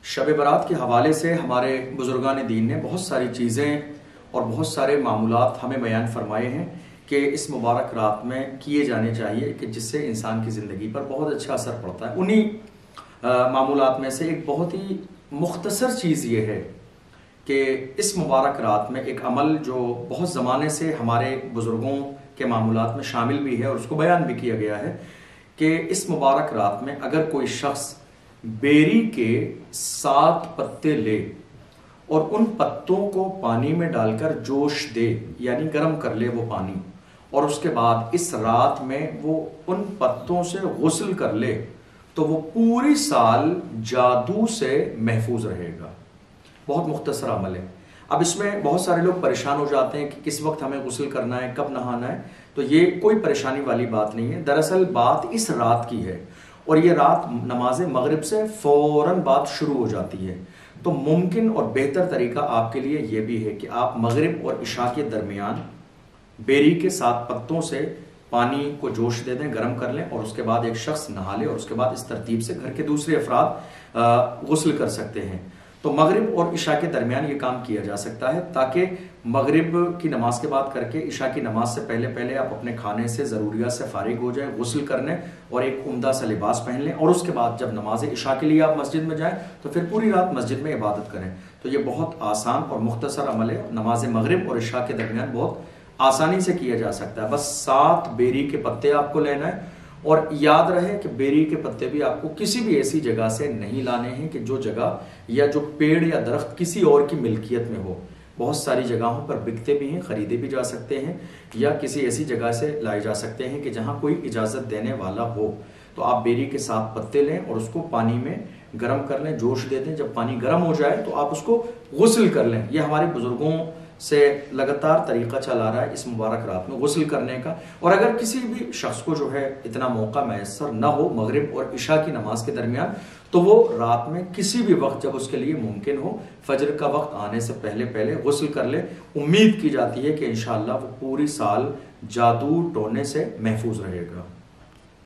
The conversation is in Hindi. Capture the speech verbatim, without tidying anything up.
शब बारात के हवाले से हमारे बुजुर्गान दीन ने बहुत सारी चीज़ें और बहुत सारे मामूलात हमें बयान फरमाए हैं कि इस मुबारक रात में किए जाने चाहिए कि जिससे इंसान की ज़िंदगी पर बहुत अच्छा असर पड़ता है। उन्हीं मामूलात में से एक बहुत ही मुख्तसर चीज़ ये है कि इस मुबारक रात में एक अमल जो बहुत ज़माने से हमारे बुज़ुर्गों के मामूलात में शामिल भी है और उसको बयान भी किया गया है कि इस मुबारक रात में अगर कोई शख्स बेरी के सात पत्ते ले और उन पत्तों को पानी में डालकर जोश दे, यानी गर्म कर ले वो पानी, और उसके बाद इस रात में वो उन पत्तों से गुस्ल कर ले तो वो पूरी साल जादू से महफूज रहेगा। बहुत मुख्तसर अमल है। अब इसमें बहुत सारे लोग परेशान हो जाते हैं कि किस वक्त हमें गुस्ल करना है, कब नहाना है। तो ये कोई परेशानी वाली बात नहीं है। दरअसल बात इस रात की है और ये रात नमाज मगरिब से फौरन बात शुरू हो जाती है। तो मुमकिन और बेहतर तरीका आपके लिए ये भी है कि आप मगरिब और इशा के दरमियान बेरी के सात पत्तों से पानी को जोश दे दें, गर्म कर लें और उसके बाद एक शख्स नहा ले और उसके बाद इस तरतीब से घर के दूसरे अफराद गुस्ल कर सकते हैं। तो मगरिब और इशा के दरमियान ये काम किया जा सकता है ताकि मगरिब की नमाज के बाद करके इशा की नमाज से पहले पहले आप अपने खाने से, ज़रूरियात से फारिग हो जाए, गुस्ल करने और एक उम्दा सा लिबास पहन लें और उसके बाद जब नमाज इशा के लिए आप मस्जिद में जाएं तो फिर पूरी रात मस्जिद में इबादत करें। तो ये बहुत आसान और मुख्तसर अमल है। नमाज मगरिब और इशा के दरमियान बहुत आसानी से किया जा सकता है। बस सात बेरी के पत्ते आपको लेना है और याद रहे कि बेरी के पत्ते भी आपको किसी भी ऐसी जगह से नहीं लाने हैं कि जो जगह या जो पेड़ या दरख्त किसी और की मिल्कियत में हो। बहुत सारी जगहों पर बिकते भी हैं, खरीदे भी जा सकते हैं या किसी ऐसी जगह से लाए जा सकते हैं कि जहां कोई इजाज़त देने वाला हो। तो आप बेरी के साथ पत्ते लें और उसको पानी में गर्म कर लें, जोश दे दें। जब पानी गर्म हो जाए तो आप उसको गुस्ल कर लें। यह हमारे बुजुर्गों से लगातार तरीका चला रहा है इस मुबारक रात में गुस्ल करने का। और अगर किसी भी शख्स को जो है इतना मौका मैसर न हो मगरिब और इशा की नमाज के दरमियान, तो वो रात में किसी भी वक्त जब उसके लिए मुमकिन हो, फजर का वक्त आने से पहले पहले गुस्ल कर ले। उम्मीद की जाती है कि इंशाअल्लाह वो पूरी साल जादू टोने से महफूज रहेगा।